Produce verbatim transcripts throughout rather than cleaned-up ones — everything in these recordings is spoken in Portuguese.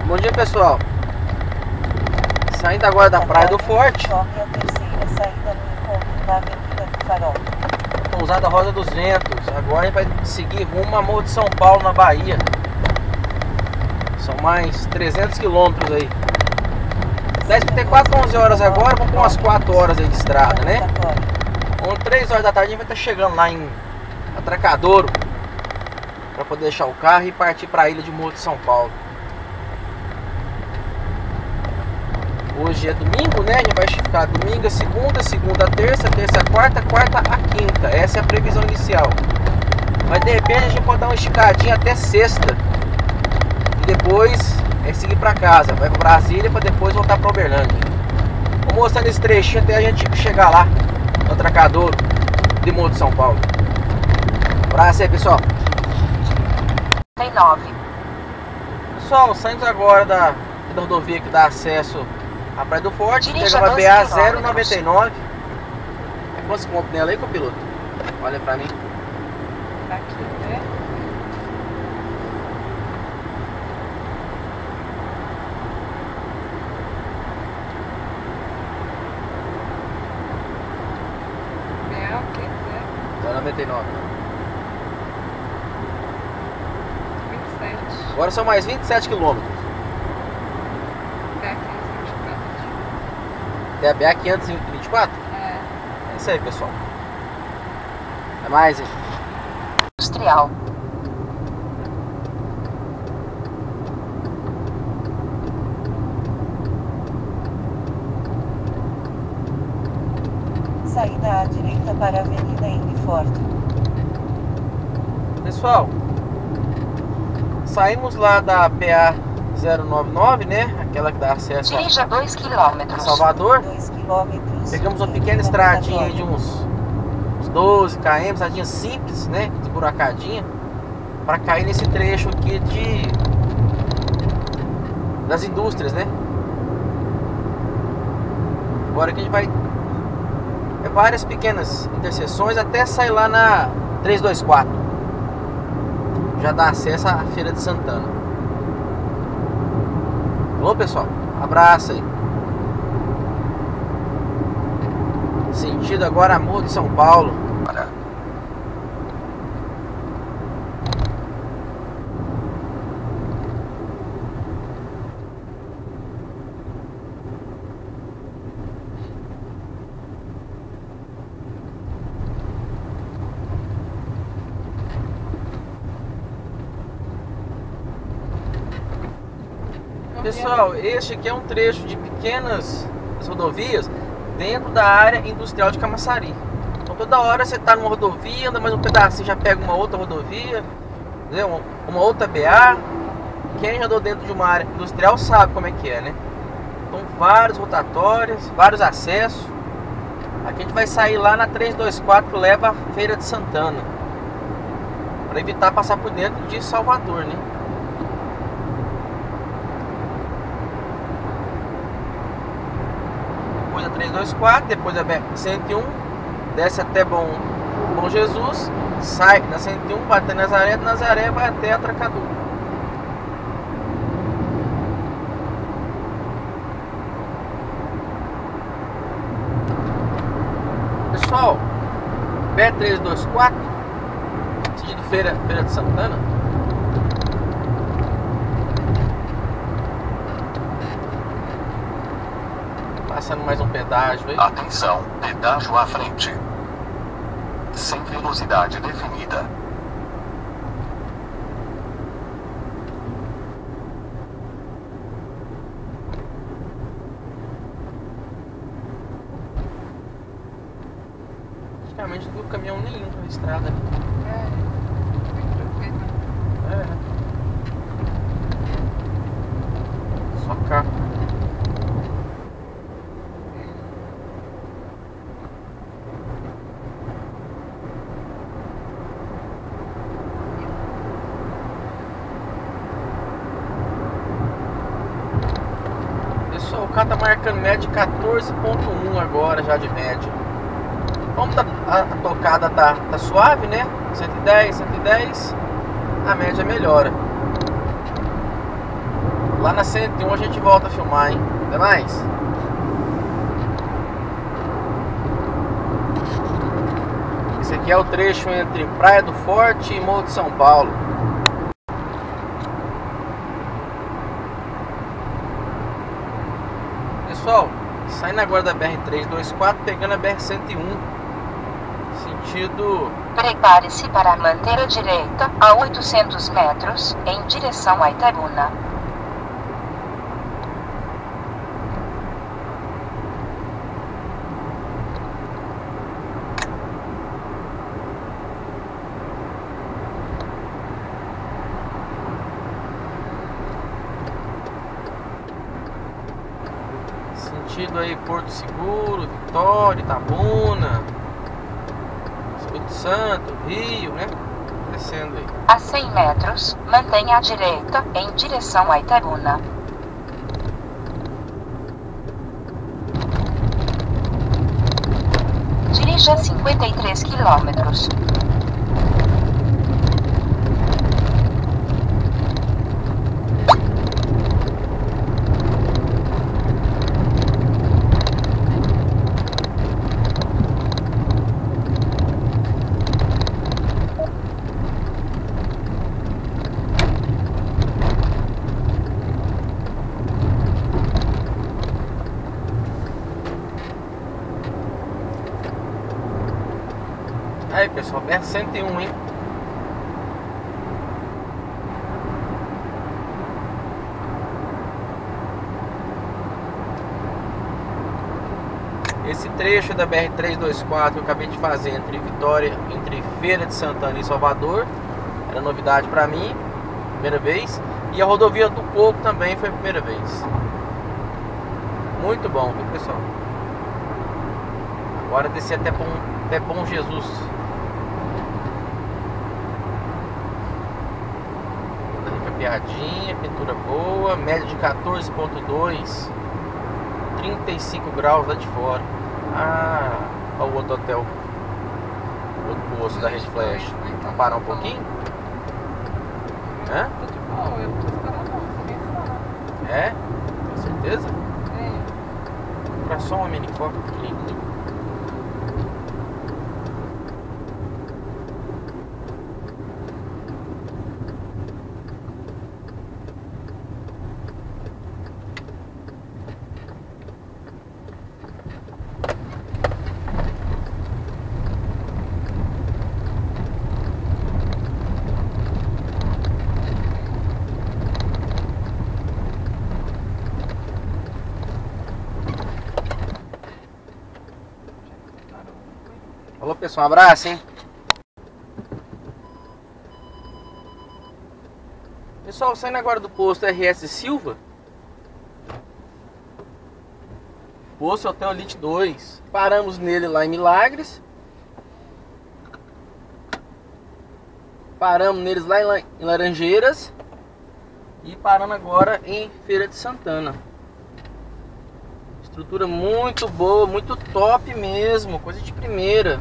Bom dia, pessoal. Saindo agora da Praia do Forte. Pousada Rosa dos Ventos. Agora a gente vai seguir rumo a Morro de São Paulo, na Bahia. São mais trezentos quilômetros aí. dez para ter quatro, onze horas agora, vamos com umas quatro horas aí de estrada, né? Com três horas da tarde a gente vai estar chegando lá em Atracadouro, para poder deixar o carro e partir para a ilha de Morro de São Paulo. Hoje é domingo, né? A gente vai ficar domingo, segunda, segunda, terça, terça, quarta, quarta a quinta. Essa é a previsão inicial. Mas de repente a gente pode dar uma esticadinha até sexta. E depois é seguir para casa. Vai para Brasília para depois voltar para Uberlândia. Vou mostrando esse trechinho até a gente chegar lá no Atracadouro de Morro de São Paulo. Abraço aí, pessoal. nove. Pessoal, saímos agora da, da rodovia que dá acesso à Praia do Forte. Dirija Pegamos a B A dois zero noventa e nove. Quantos quilômetros nela aí, copiloto? Olha pra mim. Aqui, né? É, o que é? zero noventa e nove. vinte e sete. Agora são mais vinte e sete quilômetros. Até a B A quinhentos e vinte e quatro? É. É isso aí, pessoal. É mais, hein? Industrial. Saída à direita para a Avenida Henry Ford. Pessoal, saímos lá da B A zero noventa e nove, né? Aquela que dá acesso Dirija dois a quilômetros. Salvador. dois quilômetros. Pegamos uma pequena estradinha de uns, uns doze quilômetros, estradinha simples, né? Esburacadinha, para cair nesse trecho aqui de das indústrias, né? Agora que a gente vai é várias pequenas interseções até sair lá na trezentos e vinte e quatro. Já dá acesso à Feira de Santana. Alô, pessoal, abraço aí. Sentido agora Morro de São Paulo. Pessoal, este aqui é um trecho de pequenas rodovias dentro da área industrial de Camaçari. Então toda hora você está numa rodovia, anda mais um pedacinho, já pega uma outra rodovia, entendeu? Uma outra B A. Quem já andou dentro de uma área industrial sabe como é que é, né? Então vários rotatórios, vários acessos. Aqui a gente vai sair lá na trezentos e vinte e quatro que leva à Feira de Santana, para evitar passar por dentro de Salvador, né? Depois a trezentos e vinte e quatro, depois a B R cento e um, desce até Bom, Bom Jesus, sai na cento e um, vai até Nazaré, Nazaré vai até Atracadouro. Pessoal, B R trezentos e vinte e quatro, sentido Feira, Feira de Santana. Passando mais um pedágio aí. Atenção, pedágio à frente. Sem velocidade definida. Praticamente não viu caminhão nenhum na estrada. É. Muito tranquilo. É. Só carro. Pessoal, o carro tá marcando média quatorze ponto um agora, já de média. Vamos dar, a, a tocada tá, tá suave, né? cento e dez, cento e dez. A média melhora. Lá na cento e um a gente volta a filmar, hein? Até mais. Esse aqui é o trecho entre Praia do Forte e Morro de São Paulo. Pessoal, saindo agora da B R trezentos e vinte e quatro, pegando a B R cento e um, sentido... Prepare-se para manter a direita a oitocentos metros, em direção a Itabuna. Sentido aí Porto Seguro, Vitória, Itabuna, Espírito Santo, Rio, né? Descendo aí. A cem metros, mantenha a direita, em direção a Itabuna. Dirija cinquenta e três quilômetros. Aí pessoal, B R cento e um, hein? Esse trecho da B R trezentos e vinte e quatro que eu acabei de fazer entre Vitória, entre Feira de Santana e Salvador, era novidade pra mim, primeira vez. E a rodovia do Coco também foi a primeira vez. Muito bom, viu pessoal? Agora descer até Bom, até Bom Jesus. Piadinha, pintura boa, média de quatorze ponto dois, trinta e cinco graus lá de fora. Ah, olha o outro hotel, o outro posto da Rede Flash. Vamos parar um pouquinho? Hã? Tô de boa, eu tô esperando você pensar. É? Com certeza? É. Comprar só uma mini coca aqui. Falou pessoal, um abraço, hein? Pessoal, saindo agora do posto R S Silva, posto Hotel Elite dois. Paramos nele lá em Milagres. Paramos neles lá em Laranjeiras. E parando agora em Feira de Santana. Estrutura muito boa, muito top mesmo, coisa de primeira.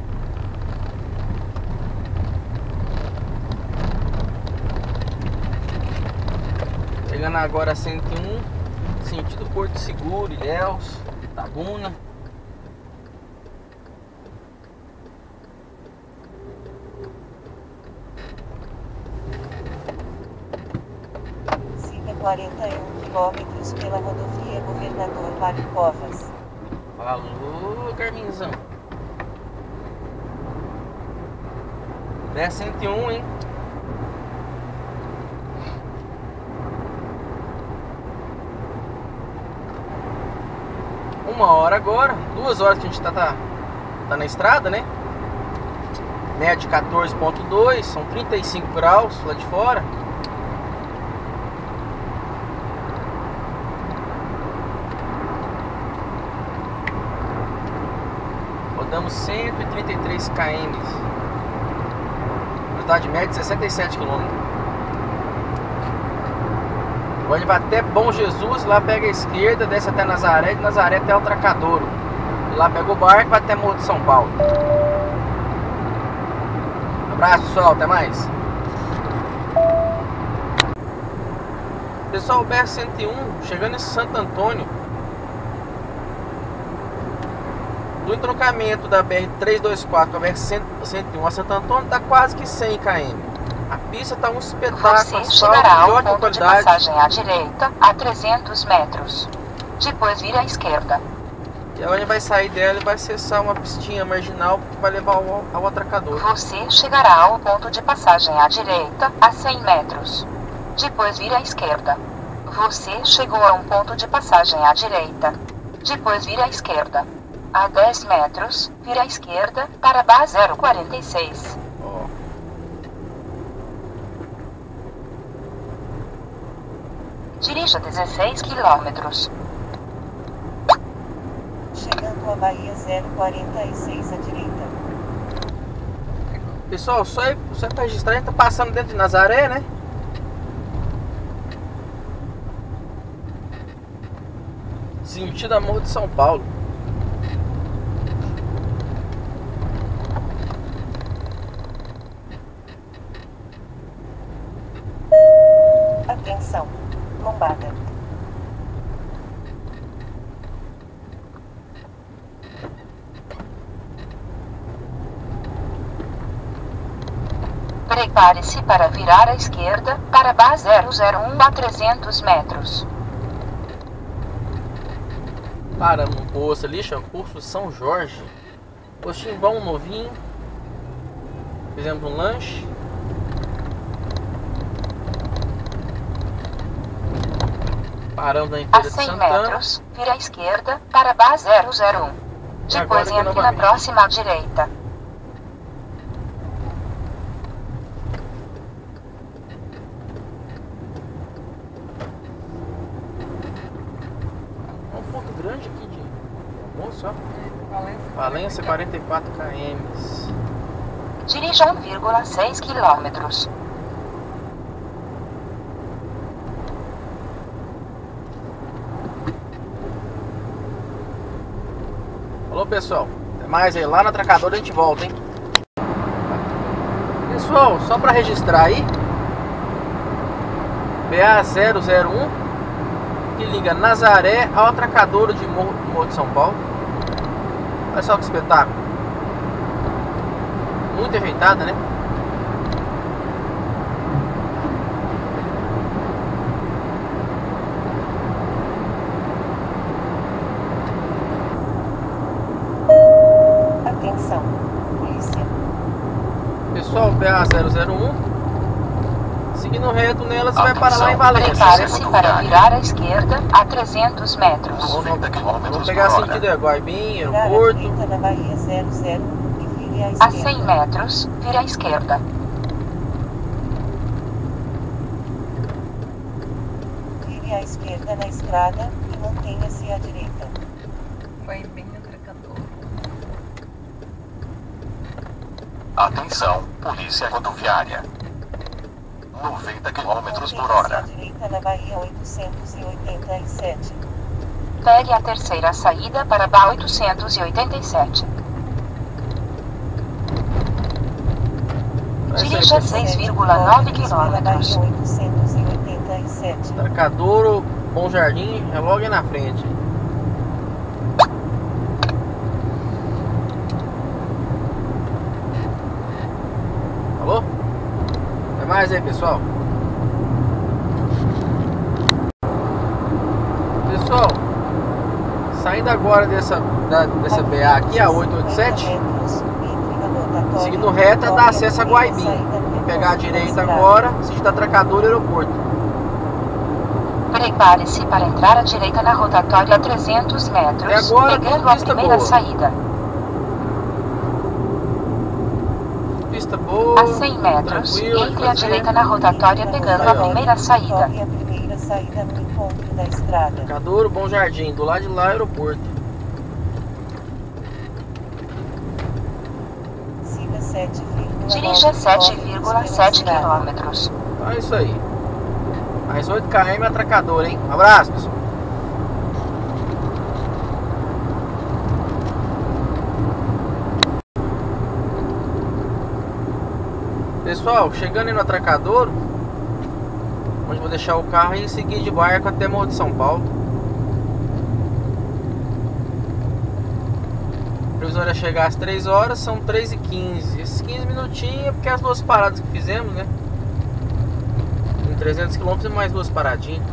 Chegando agora a cento e um, sentido Porto Seguro, Ilhéus, Itabuna. Siga quarenta e um quilômetros pela rodovia Governador Mário Covas. Falou, Carminzão. dez cento e um, hein? Uma hora agora, duas horas que a gente tá, tá, tá na estrada, né? Média de quatorze ponto dois, são trinta e cinco graus lá de fora. Rodamos cento e trinta e três quilômetros. Velocidade média de sessenta e sete quilômetros. Agora ele vai até Bom Jesus, lá pega a esquerda, desce até Nazaré, de Nazaré até o Tracadouro. E lá pega o barco e vai até Morro de São Paulo. Um abraço pessoal, até mais. Pessoal, o B R cento e um, chegando em Santo Antônio, do entroncamento da B R trezentos e vinte e quatro com a B R cento e um a Santo Antônio, dá quase que cem quilômetros. A pista está um espetáculo, Você chegará ao ótima ponto de qualidade. passagem à direita a trezentos metros. Depois vira à esquerda. E agora a gente vai sair dela e vai acessar uma pistinha marginal que vai levar ao, ao atracador. Você chegará ao ponto de passagem à direita a cem metros. Depois vira à esquerda. Você chegou a um ponto de passagem à direita. Depois vira à esquerda. A dez metros, vira à esquerda para a B A zero quarenta e seis. Ó. Dirija dezesseis quilômetros. Chegando a Bahia zero quarenta e seis à direita. Pessoal, só é, só é para registrar, a gente tá passando dentro de Nazaré, né? Sentido Amor de São Paulo. Atenção, lombada. Prepare-se para virar à esquerda para a B A zero zero um a trezentos metros. Paramos no posto ali, chama Curso São Jorge. Postinho bom, novinho. Fizemos um lanche. Paramos na A Feira de cem Santana. metros, vira à esquerda para a B A zero zero um. E agora Depois aqui entre na novamente. próxima à direita. É um ponto grande aqui de almoço, ó. Valência. Valência quarenta e quatro quilômetros. Dirija um vírgula seis quilômetros. Falou, pessoal. Até mais aí. Lá no atracador a gente volta, hein? Pessoal, só para registrar aí. B A zero zero um, que liga Nazaré ao atracadouro de Morro, Morro de São Paulo. Olha só que espetáculo. Muito ajeitada, né? Atenção, polícia. Pessoal, B A zero zero um. Seguindo reto nela, você vai parar lá em Valência. Prepare-se para virar à esquerda a trezentos metros. noventa quilômetros Vamos pegar por hora. sentido Guaibim, Virar à aeroporto. direita na Bahia zero zero e vire à A esquerda. cem metros, vira à esquerda. Vire à esquerda na estrada e mantenha-se à direita. Vai bem atracador. Atenção, polícia rodoviária. noventa quilômetros por Mantenha-se à hora. direita na Bahia oitocentos e oitenta e sete. Pegue a terceira saída para a B A oitocentos e oitenta e sete. Vai Dirija sair, seis vírgula nove quilômetros. Bahia oitocentos e oitenta e sete. Atracadouro, Bom Jardim, é logo aí na frente. Falou? Até mais aí, pessoal. Pessoal, saindo agora dessa, da, dessa B A aqui, a oitocentos e oitenta e sete, seguindo reta, dá acesso a Guaibim. Vou pegar a direita agora, sentido atracadouro e aeroporto. Prepare-se para entrar à direita na rotatória a trezentos metros, E agora, pegando a pista primeira boa. saída. Pista boa, A cem metros, tranquilo de entre à fazer. direita na rotatória pegando a primeira saída. A primeira saída no encontro da estrada. Atracadouro, Bom Jardim, do lado de lá, aeroporto. Siga sete vírgula nove Dirija sete quilômetros vírgula pela sete estrada. quilômetros. Então é isso aí. Mais oito quilômetros atracador, hein? Um abraço, pessoal. Pessoal, chegando aí no atracadouro, onde vou deixar o carro e seguir de barco até Morro de São Paulo. A previsão era chegar às três horas, são três e quinze. Esses quinze minutinhos é porque as duas paradas que fizemos, né? Em trezentos quilômetros e mais duas paradinhas.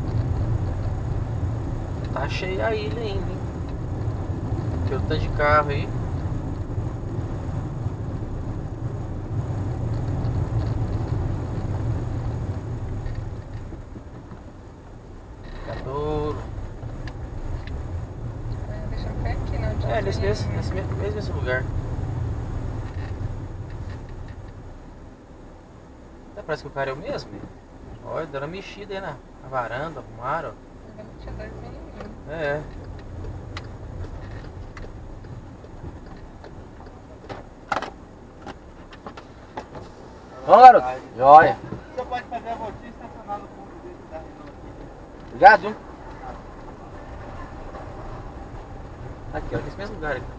Tá cheia a ilha ainda, hein? Tem o tanto de carro aí. Adoro. Deixa eu ver aqui, não. É, nesse mesmo, nesse mesmo, mesmo lugar. Até parece que o cara é o mesmo. Olha, deram uma mexida aí na, na varanda, arrumaram. Tinha dois menininhos. É. Vamos, garoto. Joia. Você pode fazer a voltinha e estacionar no fundo dele da região aqui. Obrigado, viu? Aqui, ó, nesse mesmo lugar aqui.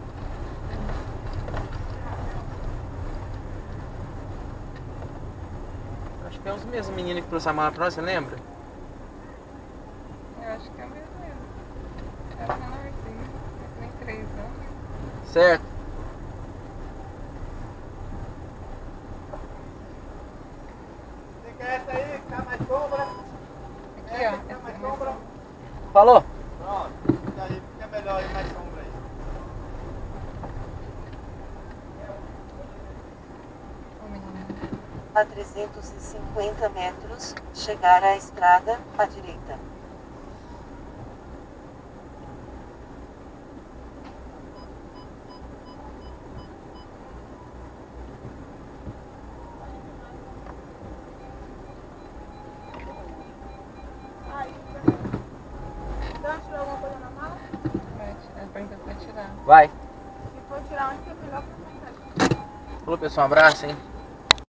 Acho que é os mesmos meninos que trouxeram a mala pra nós, você lembra? Eu acho que é o mesmo mesmo. É o menorzinho. Tem três anos. Certo. Você quer essa aí, que tá mais sombra? Aqui, ó. Essa que tá Essa é mais mais sombra? Falou. Pronto, fica aí, fica melhor aí, mais sombra aí. Ô, menina. A trezentos e cinquenta metros, chegar à estrada, à direita. Então, tirou alguma coisa na mala? Vai tirar. Pergunta se vai tirar. Vai. Se for tirar, onde que é melhor pra mim? Falou, pessoal. Um abraço, hein?